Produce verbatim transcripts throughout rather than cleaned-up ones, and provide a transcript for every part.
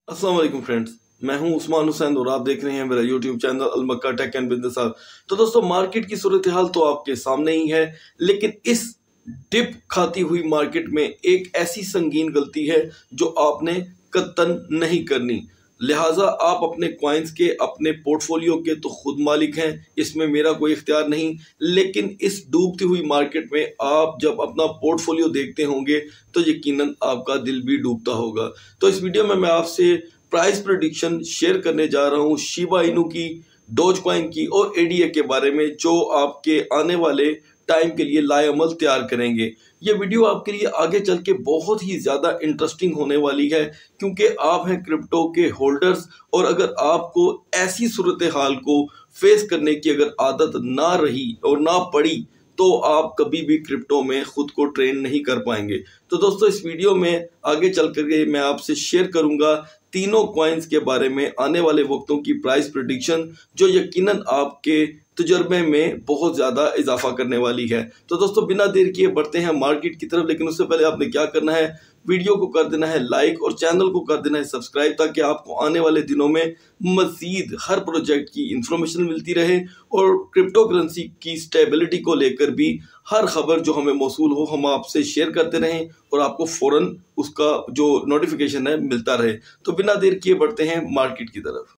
अस्सलाम वालेकुम फ्रेंड्स, मैं हूं उस्मान हुसैन और आप देख रहे हैं मेरा YouTube channel Al Makkah tech and business. तो दोस्तों, मार्केट की सूरत हाल तो आपके सामने ही है, लेकिन इस डिप खाती हुई मार्केट में एक ऐसी संगीन गलती है जो आपने कतन नहीं करनी। लिहाजा आप अपने कॉइन्स के, अपने पोर्टफोलियो के तो खुद मालिक हैं, इसमें मेरा कोई इख्तियार नहीं। लेकिन इस डूबती हुई मार्केट में आप जब अपना पोर्टफोलियो देखते होंगे तो यकीनन आपका दिल भी डूबता होगा। तो इस वीडियो में मैं आपसे प्राइस प्रेडिक्शन शेयर करने जा रहा हूँ शिबा इनू की, डोजकॉइन की और एडीए के बारे में, जो आपके आने वाले टाइम के लिए लाएअमल तैयार करेंगे। ये वीडियो आपके लिए आगे चल के बहुत ही ज़्यादा इंटरेस्टिंग होने वाली है, क्योंकि आप हैं क्रिप्टो के होल्डर्स, और अगर आपको ऐसी सूरत हाल को फेस करने की अगर आदत ना रही और ना पड़ी तो आप कभी भी क्रिप्टो में खुद को ट्रेन नहीं कर पाएंगे। तो दोस्तों, इस वीडियो में आगे चल करके मैं आपसे शेयर करूंगा तीनों कॉइन्स के बारे में आने वाले वक्तों की प्राइस प्रेडिक्शन, जो यकीनन आपके तजुर्बे में बहुत ज़्यादा इजाफा करने वाली है। तो दोस्तों, बिना देर किए बढ़ते हैं मार्केट की तरफ, लेकिन उससे पहले आपने क्या करना है, वीडियो को कर देना है लाइक और चैनल को कर देना है सब्सक्राइब, ताकि आपको आने वाले दिनों में मजीद हर प्रोजेक्ट की इंफॉर्मेशन मिलती रहे और क्रिप्टो करेंसी की स्टेबिलिटी को लेकर भी हर खबर जो हमें मौसूल हो हम आपसे शेयर करते रहें और आपको फौरन उसका जो नोटिफिकेशन है मिलता रहे। तो बिना देर किए बढ़ते हैं मार्केट की तरफ।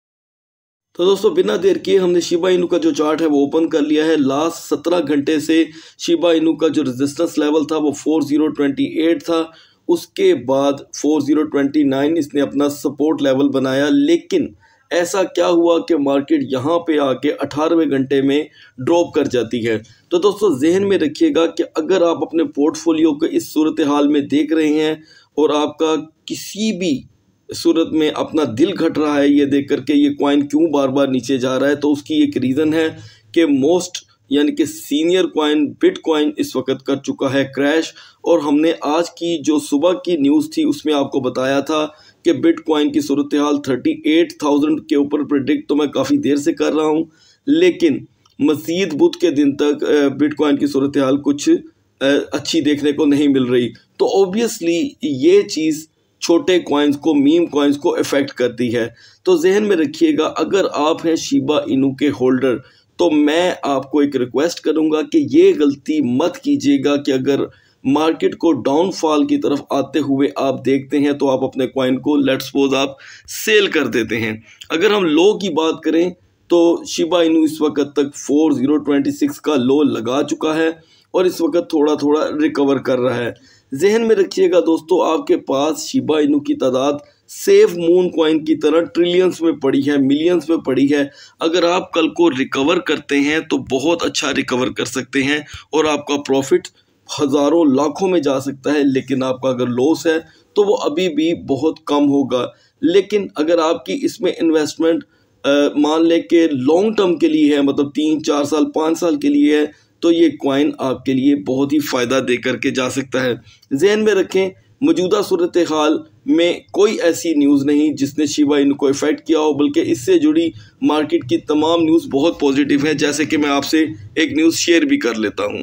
तो दोस्तों, बिना देर किए हमने शिबा इनू का जो चार्ट है वो ओपन कर लिया है। लास्ट सत्रह घंटे से शिबा इनू का जो रेजिस्टेंस लेवल था वो फोर ज़ीरो टू एट था, उसके बाद फोर ज़ीरो टू नाइन इसने अपना सपोर्ट लेवल बनाया। लेकिन ऐसा क्या हुआ कि मार्केट यहाँ पे आके अठारहवें घंटे में ड्रॉप कर जाती है। तो दोस्तों, जहन में रखिएगा कि अगर आप अपने पोर्टफोलियो को इस सूरत हाल में देख रहे हैं और आपका किसी भी सूरत में अपना दिल घट रहा है ये देख करके ये कॉइन क्यों बार बार नीचे जा रहा है, तो उसकी एक रीज़न है कि मोस्ट यानी कि सीनियर कॉइन बिटकॉइन इस वक्त कर चुका है क्रैश। और हमने आज की जो सुबह की न्यूज़ थी उसमें आपको बताया था कि बिटकॉइन की सूरत हाल थर्टी एट थाउजेंड के ऊपर प्रेडिक्ट तो मैं काफ़ी देर से कर रहा हूँ, लेकिन मज़ीद बुध के दिन तक बिटकॉइन की सूरत हाल कुछ अच्छी देखने को नहीं मिल रही। तो ऑब्वियसली ये चीज़ छोटे कॉइन्स को, मीम कॉइन्स को इफ़ेक्ट करती है। तो जहन में रखिएगा, अगर आप हैं शिबा इनू के होल्डर तो मैं आपको एक रिक्वेस्ट करूंगा कि ये गलती मत कीजिएगा कि अगर मार्केट को डाउनफॉल की तरफ आते हुए आप देखते हैं तो आप अपने कॉइन को लेट्स सपोज आप सेल कर देते हैं। अगर हम लो की बात करें तो शिबा इनू इस वक्त तक फोर ज़ीरो टू सिक्स का लो लगा चुका है और इस वक्त थोड़ा थोड़ा रिकवर कर रहा है। जहन में रखिएगा दोस्तों, आपके पास शिबा इनू की तादाद सेफ मून कॉइन की तरह ट्रिलियंस में पड़ी है, मिलियंस में पड़ी है। अगर आप कल को रिकवर करते हैं तो बहुत अच्छा रिकवर कर सकते हैं और आपका प्रॉफिट हज़ारों लाखों में जा सकता है। लेकिन आपका अगर लॉस है तो वो अभी भी बहुत कम होगा। लेकिन अगर आपकी इसमें इन्वेस्टमेंट मान लें कि लॉन्ग टर्म के लिए है, मतलब तीन चार साल पाँच साल के लिए है, तो ये कॉइन आपके लिए बहुत ही फ़ायदा दे करके जा सकता है। जहन में रखें, मौजूदा सूरत हाल में कोई ऐसी न्यूज़ नहीं जिसने शिबा इनू को इफ़ेक्ट किया हो, बल्कि इससे जुड़ी मार्केट की तमाम न्यूज़ बहुत पॉजिटिव है, जैसे कि मैं आपसे एक न्यूज़ शेयर भी कर लेता हूँ।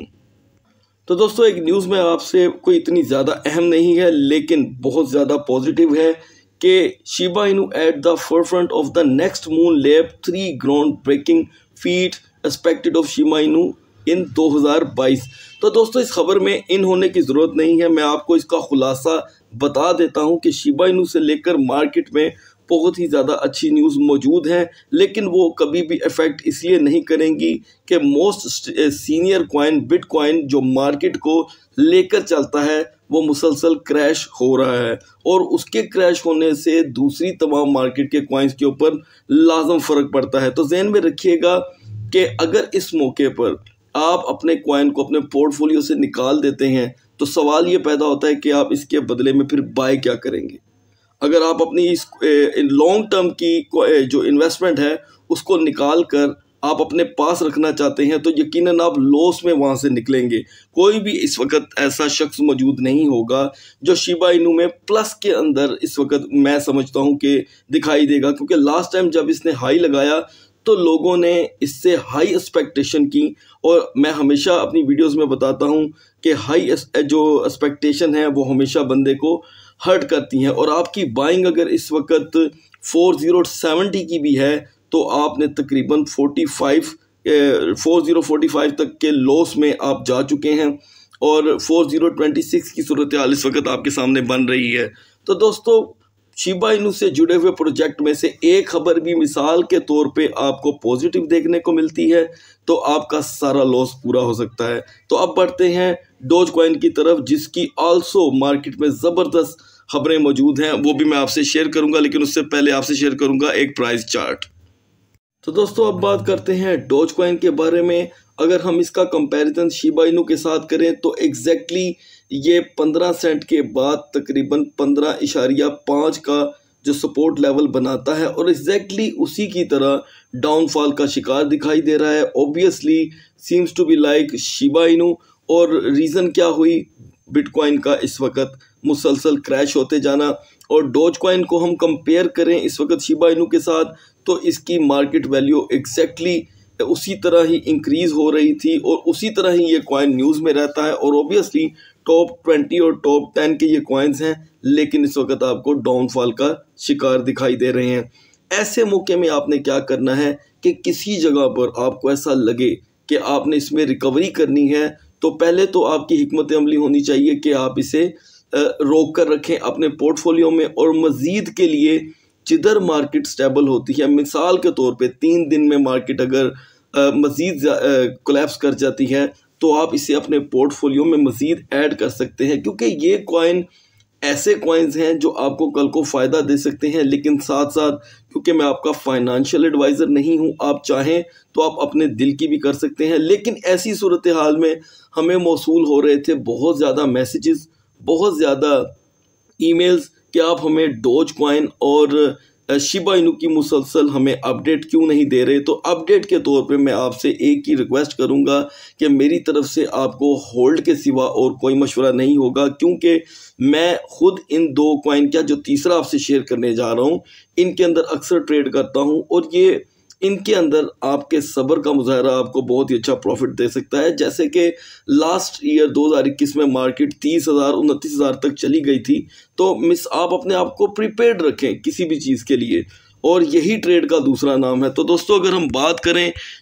तो दोस्तों, एक न्यूज़ में आपसे कोई इतनी ज़्यादा अहम नहीं है लेकिन बहुत ज़्यादा पॉजिटिव है कि Shiba Inu at the forefront of the next moon lab three ground breaking feat expected of Shiba Inu in दो हज़ार बाईस। तो दोस्तों, इस खबर में इन होने की ज़रूरत नहीं है, मैं आपको इसका खुलासा बता देता हूं कि शिबा इनू से लेकर मार्केट में बहुत ही ज़्यादा अच्छी न्यूज़ मौजूद हैं, लेकिन वो कभी भी इफ़ेक्ट इसलिए नहीं करेंगी कि मोस्ट सीनियर कॉइन बिटकॉइन जो मार्केट को लेकर चलता है वो मुसलसल क्रैश हो रहा है और उसके क्रैश होने से दूसरी तमाम मार्केट के कॉइन्स के ऊपर लाजम फ़र्क पड़ता है। तो जहन में रखिएगा कि अगर इस मौके पर आप अपने कॉइन को अपने पोर्टफोलियो से निकाल देते हैं तो सवाल ये पैदा होता है कि आप इसके बदले में फिर बाय क्या करेंगे। अगर आप अपनी इस लॉन्ग टर्म की जो इन्वेस्टमेंट है उसको निकाल कर आप अपने पास रखना चाहते हैं तो यकीनन आप लॉस में वहाँ से निकलेंगे। कोई भी इस वक्त ऐसा शख्स मौजूद नहीं होगा जो शिबा इनू में प्लस के अंदर इस वक्त मैं समझता हूँ कि दिखाई देगा, क्योंकि लास्ट टाइम जब इसने हाई लगाया तो लोगों ने इससे हाई एक्सपेक्टेशन की और मैं हमेशा अपनी वीडियोस में बताता हूं कि हाई जो एक्सपेक्टेशन है वो हमेशा बंदे को हर्ट करती हैं। और आपकी बाइंग अगर इस वक्त फोर ज़ीरो सेवेंटी की भी है तो आपने तकरीबन forty five four zero forty five तक के लॉस में आप जा चुके हैं और फोर ज़ीरो ट्वेंटी सिक्स की सूरत हाल इस वक्त आपके सामने बन रही है। तो दोस्तों शिबा इनू से जुड़े हुए प्रोजेक्ट में से एक खबर भी मिसाल के तौर पे आपको पॉजिटिव देखने को मिलती है तो आपका सारा लॉस पूरा हो सकता है। तो अब बढ़ते हैं डोज कॉइन की तरफ, जिसकी आल्सो मार्केट में ज़बरदस्त खबरें मौजूद हैं, वो भी मैं आपसे शेयर करूंगा। लेकिन उससे पहले आपसे शेयर करूंगा एक प्राइस चार्ट। तो दोस्तों अब बात करते हैं डोज कॉइन के बारे में। अगर हम इसका कंपैरिजन शिबा इनू के साथ करें तो एग्जैक्टली ये पंद्रह सेंट के बाद तकरीबन पंद्रह इशारिया पाँच का जो सपोर्ट लेवल बनाता है और एग्जैक्टली उसी की तरह डाउनफॉल का शिकार दिखाई दे रहा है। Obviously seems to be like Shiba Inu. और रीज़न क्या हुई बिटकॉइन का इस वक्त मुसलसल क्रैश होते जाना। और डोज कॉइन को हम कंपेयर करें इस वक्त शिबा इनू के साथ तो इसकी मार्केट वैल्यू एग्जैक्टली उसी तरह ही इंक्रीज हो रही थी और उसी तरह ही ये कॉइन न्यूज़ में रहता है। और ऑब्वियसली टॉप ट्वेंटी और टॉप टेन के ये कॉइन्स हैं, लेकिन इस वक्त आपको डाउनफॉल का शिकार दिखाई दे रहे हैं। ऐसे मौके में आपने क्या करना है कि किसी जगह पर आपको ऐसा लगे कि आपने इसमें रिकवरी करनी है तो पहले तो आपकी हिकमत अमली होनी चाहिए कि आप इसे रोक कर रखें अपने पोर्टफोलियो में। और मज़ीद के लिए जिधर मार्केट स्टेबल होती है, मिसाल के तौर पे तीन दिन में मार्केट अगर मज़ीद कोलैप्स कर जाती है तो आप इसे अपने पोर्टफोलियो में मज़ीद ऐड कर सकते हैं, क्योंकि ये कॉइन ऐसे कॉइन्स हैं जो आपको कल को फ़ायदा दे सकते हैं। लेकिन साथ साथ क्योंकि मैं आपका फाइनेंशियल एडवाइज़र नहीं हूँ, आप चाहें तो आप अपने दिल की भी कर सकते हैं। लेकिन ऐसी सूरत हाल में हमें मौसूल हो रहे थे बहुत ज़्यादा मैसेजेस, बहुत ज़्यादा ईमेल्स कि आप हमें डोज कॉइन और शिबा इनू की मुसलसल हमें अपडेट क्यों नहीं दे रहे। तो अपडेट के तौर पे मैं आपसे एक ही रिक्वेस्ट करूंगा कि मेरी तरफ से आपको होल्ड के सिवा और कोई मशवरा नहीं होगा, क्योंकि मैं खुद इन दो कॉइन का जो तीसरा आपसे शेयर करने जा रहा हूं इनके अंदर अक्सर ट्रेड करता हूं और ये इनके अंदर आपके सब्र का मुजाहरा आपको बहुत ही अच्छा प्रॉफिट दे सकता है। जैसे कि लास्ट ईयर दो हज़ार इक्कीस में मार्केट तीस हज़ार उनतीस हज़ार तक चली गई थी। तो मिस आप अपने आप को प्रिपेयर्ड रखें किसी भी चीज़ के लिए, और यही ट्रेड का दूसरा नाम है। तो दोस्तों अगर हम बात करें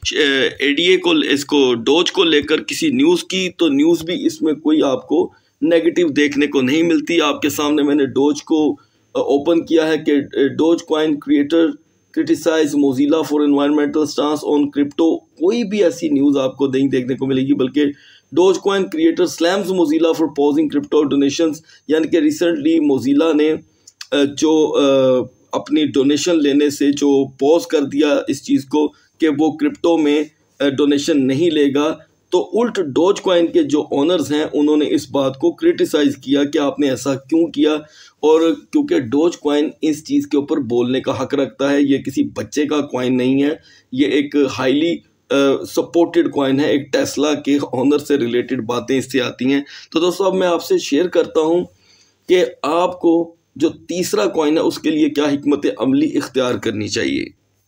एडीए को, इसको डोज को लेकर किसी न्यूज़ की, तो न्यूज़ भी इसमें कोई आपको नेगेटिव देखने को नहीं मिलती। आपके सामने मैंने डोज को ओपन किया है कि Dogecoin creator criticize Mozilla for environmental stance on crypto. कोई भी ऐसी न्यूज़ आपको नहीं देखने को मिलेगी, बल्कि Dogecoin creator slams Mozilla for pausing crypto donations, यानी कि रिसेंटली मोजिला ने जो अपनी डोनेशन लेने से जो पॉज कर दिया इस चीज़ को कि वो क्रिप्टो में डोनेशन नहीं लेगा, तो उल्ट डोज कॉइन के जो ओनर्स हैं उन्होंने इस बात को क्रिटिसाइज़ किया कि आपने ऐसा क्यों किया। और क्योंकि डोज कॉइन इस चीज़ के ऊपर बोलने का हक रखता है, ये किसी बच्चे का कॉइन नहीं है, ये एक हाईली सपोर्टेड कॉइन है, एक टेस्ला के ओनर से रिलेटेड बातें इससे आती हैं। तो दोस्तों अब मैं आपसे शेयर करता हूँ कि आपको जो तीसरा कॉइन है उसके लिए क्या हिकमत अमली इख्तियार करनी चाहिए।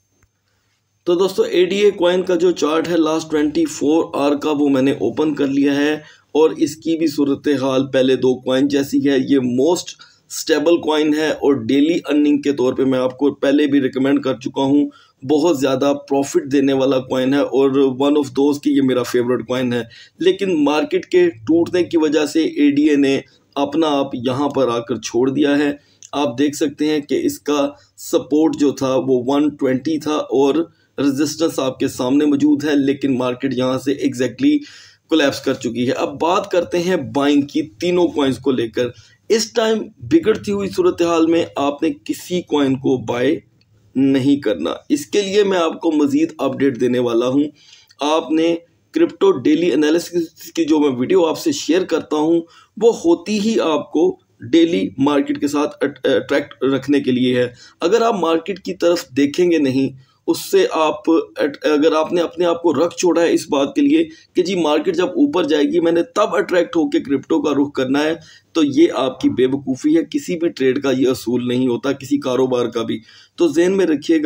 तो दोस्तों एडीए कॉइन का जो चार्ट है लास्ट ट्वेंटी फोर आवर का, वो मैंने ओपन कर लिया है और इसकी भी सूरत हाल पहले दो कॉइन जैसी है। ये मोस्ट स्टेबल कॉइन है और डेली अर्निंग के तौर पे मैं आपको पहले भी रिकमेंड कर चुका हूँ, बहुत ज़्यादा प्रॉफिट देने वाला कॉइन है और वन ऑफ दोस्त की ये मेरा फेवरेट कॉइन है। लेकिन मार्केट के टूटने की वजह से एडीए ने अपना आप यहाँ पर आकर छोड़ दिया है। आप देख सकते हैं कि इसका सपोर्ट जो था वो वन ट्वेंटी था और रेजिस्टेंस आपके सामने मौजूद है, लेकिन मार्केट यहाँ से एग्जैक्टली कोलैप्स कर चुकी है। अब बात करते हैं बाइंग की तीनों कॉइन्स को लेकर। इस टाइम बिगड़ती हुई सूरत हाल में आपने किसी कॉइन को बाय नहीं करना। इसके लिए मैं आपको मज़ीद अपडेट देने वाला हूँ। आपने क्रिप्टो डेली एनालिसिस की जो मैं वीडियो आपसे शेयर करता हूँ वो होती ही आपको डेली मार्केट के साथ अट्रैक्ट रखने के लिए है। अगर आप मार्केट की तरफ देखेंगे नहीं, उससे आप अगर आपने अपने आप को रख छोड़ा है इस बात के लिए कि जी मार्केट जब ऊपर जाएगी मैंने तब अट्रैक्ट होकर क्रिप्टो का रुख करना है, तो ये आपकी बेवकूफ़ी है। किसी भी ट्रेड का ये असूल नहीं होता, किसी कारोबार का भी। तो ज़हन में रखिएगा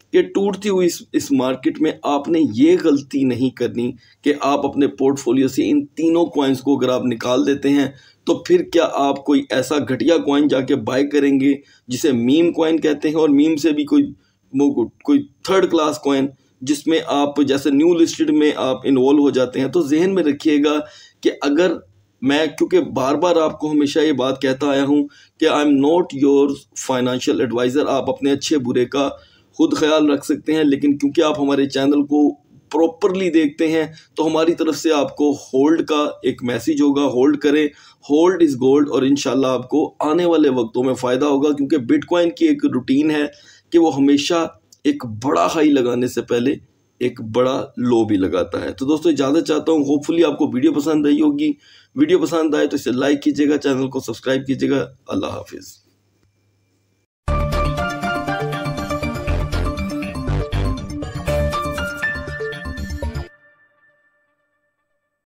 कि टूटती हुई इस, इस मार्केट में आपने ये गलती नहीं करनी कि आप अपने पोर्टफोलियो से इन तीनों कॉइन्स को अगर आप निकाल देते हैं तो फिर क्या आप कोई ऐसा घटिया कॉइन जाके बाय करेंगे जिसे मीम कॉइन कहते हैं, और मीम से भी कोई कोई थर्ड क्लास कॉइन जिसमें आप जैसे न्यू लिस्टेड में आप इन्वॉल्व हो जाते हैं। तो जहन में रखिएगा कि अगर मैं, क्योंकि बार बार आपको हमेशा ये बात कहता आया हूँ कि I am not your financial advisor, आप अपने अच्छे बुरे का खुद ख्याल रख सकते हैं, लेकिन क्योंकि आप हमारे चैनल को प्रॉपरली देखते हैं तो हमारी तरफ से आपको होल्ड का एक मैसेज होगा, होल्ड करें, होल्ड इज़ गोल्ड, और इंशाल्लाह आपको आने वाले वक्तों में फ़ायदा होगा। क्योंकि बिटकॉइन की एक रूटीन है कि वो हमेशा एक बड़ा हाई लगाने से पहले एक बड़ा लो भी लगाता है। तो दोस्तों इजाज़त चाहता हूँ, होपफुली आपको वीडियो पसंद आई होगी। वीडियो पसंद आए तो इसे लाइक कीजिएगा, चैनल को सब्सक्राइब कीजिएगा। अल्लाह हाफिज़।